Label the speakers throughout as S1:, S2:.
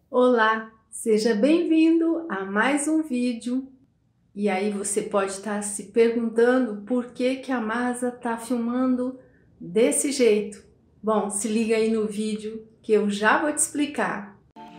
S1: Olá, seja bem-vindo a mais um vídeo. E aí você pode estar se perguntando por que a Masa está filmando desse jeito. Bom, se liga aí no vídeo que eu já vou te explicar.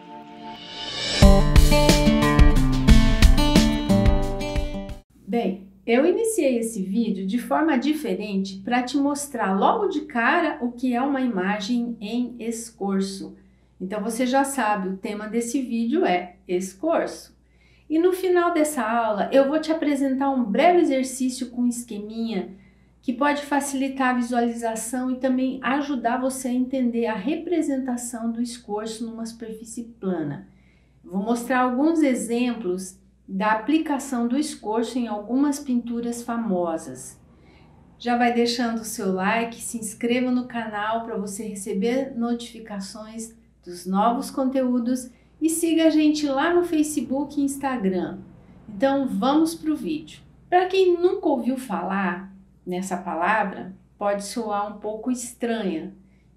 S1: Bem, eu iniciei esse vídeo de forma diferente para te mostrar logo de cara o que é uma imagem em escorço. Então você já sabe, o tema desse vídeo é escorço. E no final dessa aula eu vou te apresentar um breve exercício com esqueminha que pode facilitar a visualização e também ajudar você a entender a representação do escorço numa superfície plana. Vou mostrar alguns exemplos da aplicação do escorço em algumas pinturas famosas. Já vai deixando o seu like, se inscreva no canal para você receber notificações dos novos conteúdos e siga a gente lá no Facebook e Instagram. Então vamos para o vídeo. Para quem nunca ouviu falar nessa palavra, pode soar um pouco estranha.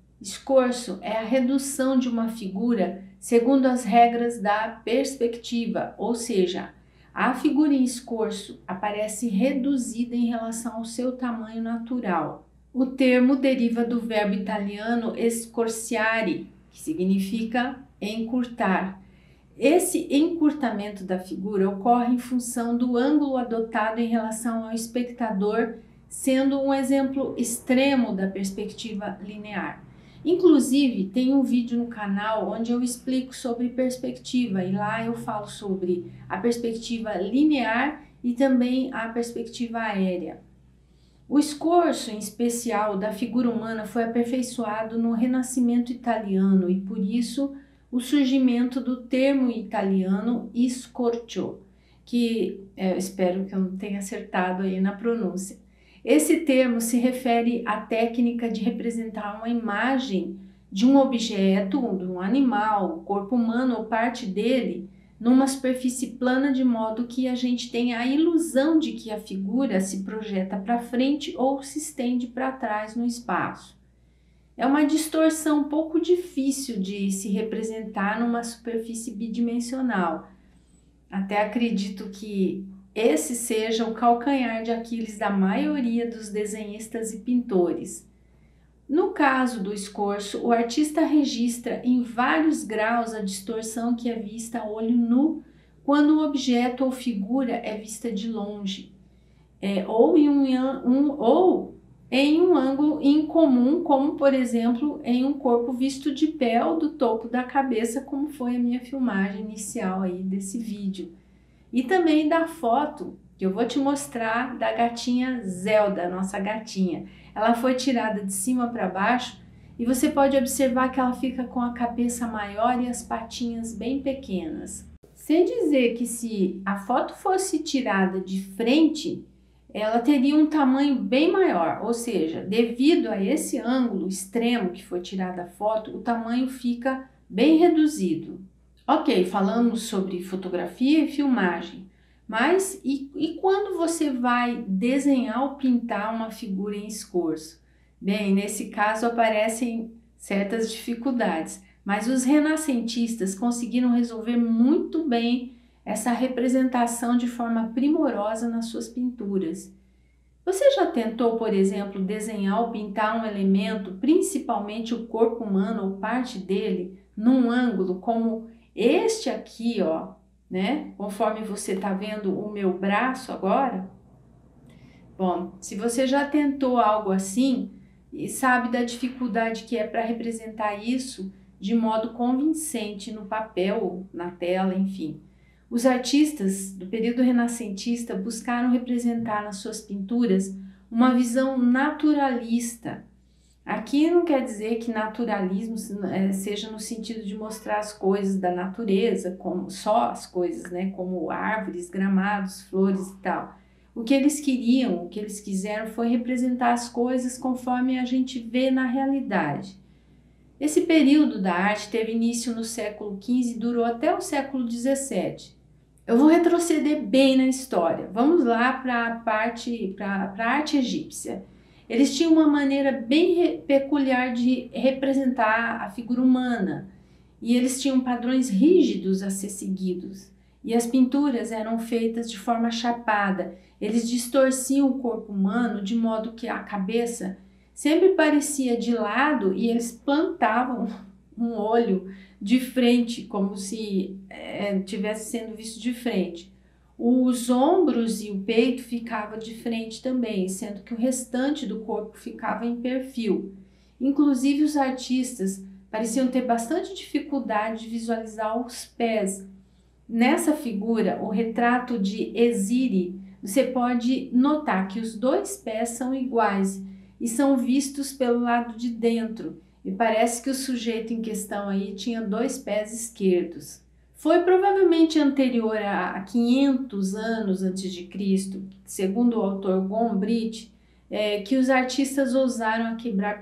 S1: Escorço é a redução de uma figura segundo as regras da perspectiva, ou seja, a figura em escorço aparece reduzida em relação ao seu tamanho natural. O termo deriva do verbo italiano scorciare, que significa encurtar. Esse encurtamento da figura ocorre em função do ângulo adotado em relação ao espectador, sendo um exemplo extremo da perspectiva linear. Inclusive, tem um vídeo no canal onde eu explico sobre perspectiva e lá eu falo sobre a perspectiva linear e também a perspectiva aérea. O escorço, em especial da figura humana, foi aperfeiçoado no Renascimento italiano e por isso o surgimento do termo italiano scorcio, que eu espero que eu não tenha acertado aí na pronúncia. Esse termo se refere à técnica de representar uma imagem de um objeto, de um animal, corpo humano ou parte dele, numa superfície plana de modo que a gente tenha a ilusão de que a figura se projeta para frente ou se estende para trás no espaço. É uma distorção um pouco difícil de se representar numa superfície bidimensional. Até acredito que esse seja o calcanhar de Aquiles da maioria dos desenhistas e pintores. No caso do escorço, o artista registra em vários graus a distorção que é vista a olho nu quando um objeto ou figura é vista de longe, ou em um ângulo incomum, como por exemplo em um corpo visto de pé ou do topo da cabeça, como foi a minha filmagem inicial aí desse vídeo. E também da foto que eu vou te mostrar da gatinha Zelda, nossa gatinha. Ela foi tirada de cima para baixo e você pode observar que ela fica com a cabeça maior e as patinhas bem pequenas. Sem dizer que se a foto fosse tirada de frente, ela teria um tamanho bem maior, ou seja, devido a esse ângulo extremo que foi tirada a foto, o tamanho fica bem reduzido. Ok, falamos sobre fotografia e filmagem, mas e quando você vai desenhar ou pintar uma figura em escorço? Bem, nesse caso aparecem certas dificuldades, mas os renascentistas conseguiram resolver muito bem essa representação de forma primorosa nas suas pinturas. Você já tentou, por exemplo, desenhar ou pintar um elemento, principalmente o corpo humano ou parte dele, num ângulo como este aqui, ó, né? Conforme você está vendo o meu braço agora? Bom, se você já tentou algo assim e sabe da dificuldade que é para representar isso de modo convincente no papel, na tela, enfim. Os artistas do período renascentista buscaram representar nas suas pinturas uma visão naturalista. Aqui não quer dizer que naturalismo seja no sentido de mostrar as coisas da natureza, como só as coisas, né, como árvores, gramados, flores e tal. O que eles queriam, o que eles quiseram foi representar as coisas conforme a gente vê na realidade. Esse período da arte teve início no século XV e durou até o século XVII. Eu vou retroceder bem na história. Vamos lá para a arte egípcia. Eles tinham uma maneira bem peculiar de representar a figura humana. e eles tinham padrões rígidos a ser seguidos. E as pinturas eram feitas de forma chapada. Eles distorciam o corpo humano de modo que a cabeça sempre parecia de lado e eles plantavam um olho de frente, como se tivesse sendo visto de frente. Os ombros e o peito ficavam de frente também, sendo que o restante do corpo ficava em perfil. Inclusive os artistas pareciam ter bastante dificuldade de visualizar os pés. Nessa figura, o retrato de Exire, você pode notar que os dois pés são iguais e são vistos pelo lado de dentro. E parece que o sujeito em questão aí tinha dois pés esquerdos. Foi provavelmente anterior a 500 anos antes de Cristo, segundo o autor Gombrich, que os artistas ousaram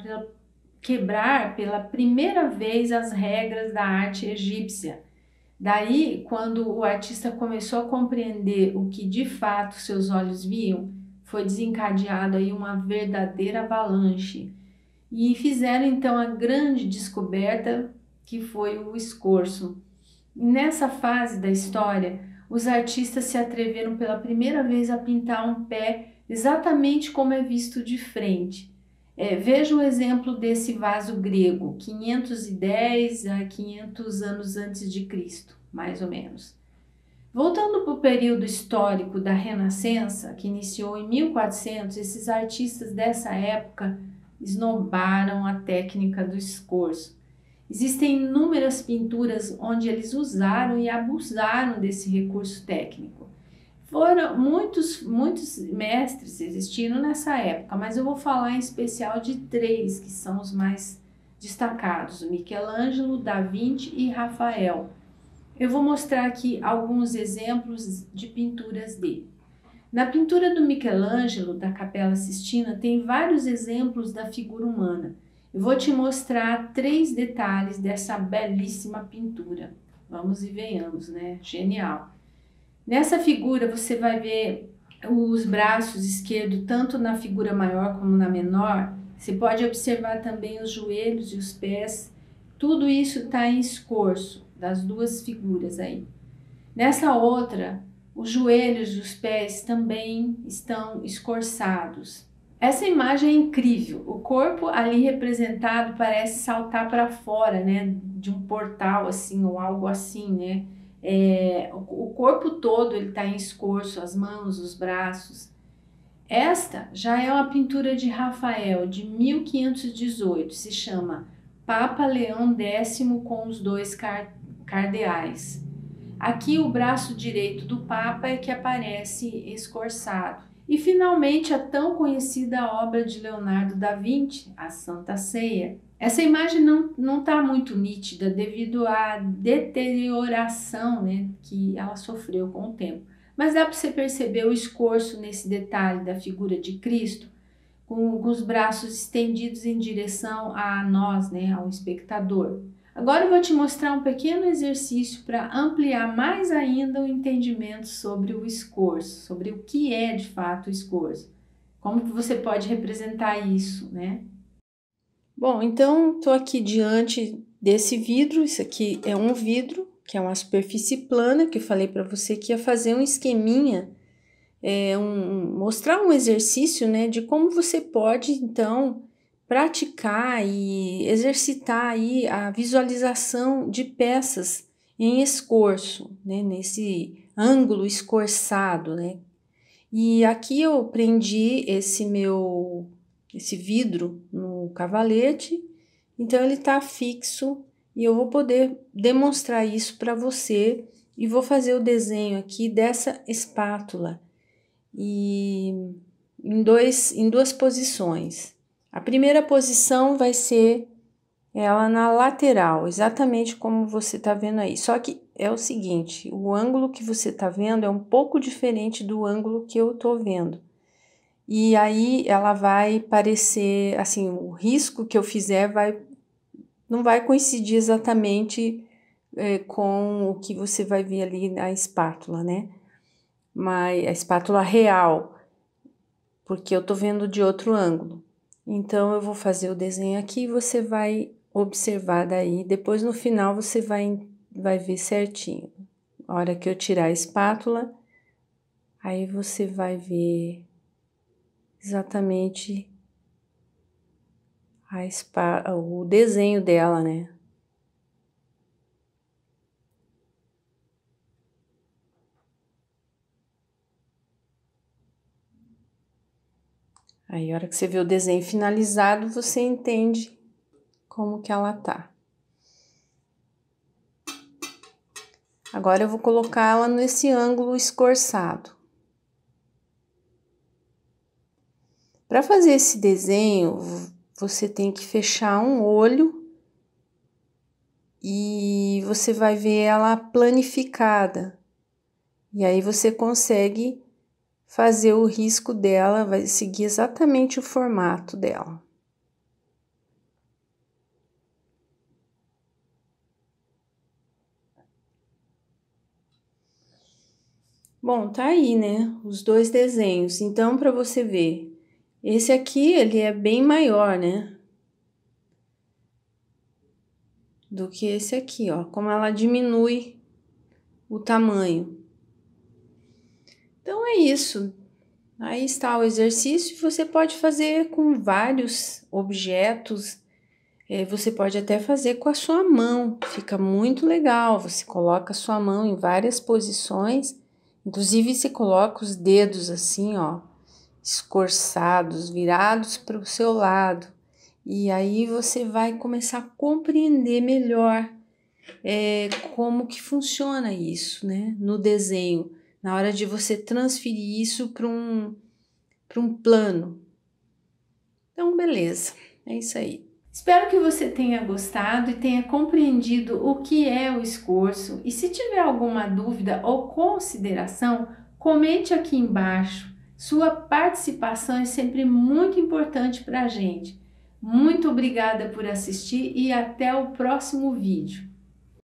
S1: quebrar pela primeira vez as regras da arte egípcia. Daí, quando o artista começou a compreender o que de fato seus olhos viam, foi desencadeado aí uma verdadeira avalanche. E fizeram então a grande descoberta que foi o escorço. Nessa fase da história, os artistas se atreveram pela primeira vez a pintar um pé exatamente como é visto de frente. Veja o exemplo desse vaso grego, 510 a 500 anos antes de Cristo, mais ou menos. Voltando para o período histórico da Renascença, que iniciou em 1400, esses artistas dessa época esnobaram a técnica do escorço. Existem inúmeras pinturas onde eles usaram e abusaram desse recurso técnico. Foram muitos mestres existiram nessa época, mas eu vou falar em especial de três que são os mais destacados: Michelangelo, Da Vinci e Rafael. Eu vou mostrar aqui alguns exemplos de pinturas dele. Na pintura do Michelangelo, da Capela Sistina, tem vários exemplos da figura humana. Eu vou te mostrar 3 detalhes dessa belíssima pintura. Vamos e venhamos, né? Genial! Nessa figura você vai ver os braços esquerdos, tanto na figura maior como na menor. Você pode observar também os joelhos e os pés. Tudo isso está em escorço, das duas figuras aí. Nessa outra, os joelhos e os pés também estão escorçados. Essa imagem é incrível. O corpo ali representado parece saltar para fora, né? De um portal assim ou algo assim, né? O corpo todo ele está em escorço, as mãos, os braços. Esta já é uma pintura de Rafael de 1518, se chama Papa Leão X com os dois cardeais. Aqui o braço direito do Papa é que aparece escorçado. E finalmente a tão conhecida obra de Leonardo da Vinci, a Santa Ceia. Essa imagem não está muito nítida devido à deterioração, né, que ela sofreu com o tempo. Mas dá para você perceber o escorço nesse detalhe da figura de Cristo, com os braços estendidos em direção a nós, né, ao espectador. Agora eu vou te mostrar um pequeno exercício para ampliar mais ainda o entendimento sobre o escorço, sobre o que é de fato o escorço. Como que você pode representar isso, né? Bom, então estou aqui diante desse vidro. Isso aqui é um vidro, que é uma superfície plana, que eu falei para você que ia fazer um esqueminha, mostrar um exercício, né, de como você pode, então, praticar e exercitar aí a visualização de peças em escorço, né, nesse ângulo escorçado, né. E aqui eu prendi esse vidro no cavalete, então ele está fixo e eu vou poder demonstrar isso para você e vou fazer o desenho aqui dessa espátula e em duas posições. A primeira posição vai ser ela na lateral, exatamente como você está vendo aí. Só que é o seguinte, o ângulo que você está vendo é um pouco diferente do ângulo que eu estou vendo. E aí ela vai parecer, assim, o risco que eu fizer não vai coincidir exatamente com o que você vai ver ali na espátula, né? Mas a espátula real, porque eu tô vendo de outro ângulo. Então eu vou fazer o desenho aqui e você vai observar daí. Depois no final você vai ver certinho. A hora que eu tirar a espátula, aí você vai ver exatamente o desenho dela, né? Aí, a hora que você vê o desenho finalizado, você entende como que ela tá. Agora, eu vou colocar ela nesse ângulo escorçado. Para fazer esse desenho, você tem que fechar um olho e você vai ver ela planificada. E aí, você consegue fazer o risco dela, vai seguir exatamente o formato dela. Bom, tá aí, né? Os dois desenhos. Então, para você ver, esse aqui, ele é bem maior, né? Do que esse aqui, ó. Como ela diminui o tamanho. Então, é isso. Aí está o exercício. Você pode fazer com vários objetos. Você pode até fazer com a sua mão. Fica muito legal. Você coloca a sua mão em várias posições. Inclusive, você coloca os dedos assim, ó, escorçados, virados para o seu lado. E aí você vai começar a compreender melhor como que funciona isso, né? No desenho, na hora de você transferir isso para um plano. Então, beleza, é isso aí. Espero que você tenha gostado e tenha compreendido o que é o escorço. E se tiver alguma dúvida ou consideração, comente aqui embaixo. Sua participação é sempre muito importante para a gente. Muito obrigada por assistir e até o próximo vídeo.